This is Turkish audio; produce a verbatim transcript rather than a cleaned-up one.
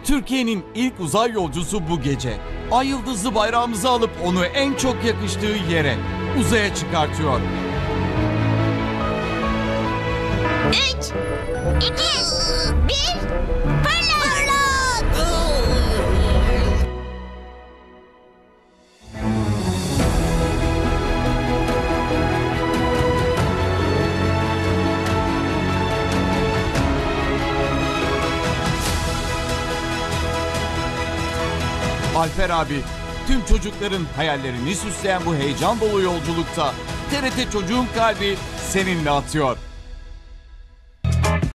Türkiye'nin ilk uzay yolcusu bu gece. Ay yıldızlı bayrağımızı alıp onu en çok yakıştığı yere, uzaya çıkartıyor. Üç, iki, bir, fırlat! Alper abi, tüm çocukların hayallerini süsleyen bu heyecan dolu yolculukta T R T Çocuğun Kalbi seninle atıyor.